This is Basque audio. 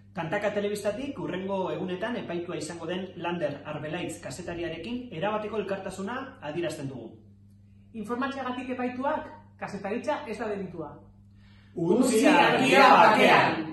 Kantaka telebistatik hurrengo egunetan epaitua izango den Lander Arbelaitz kazetariarekin erabateko elkartasuna adierazten dugu. Informatzeagatik epaituak, kazetaritza ez da delitua. Utzi argia bakean!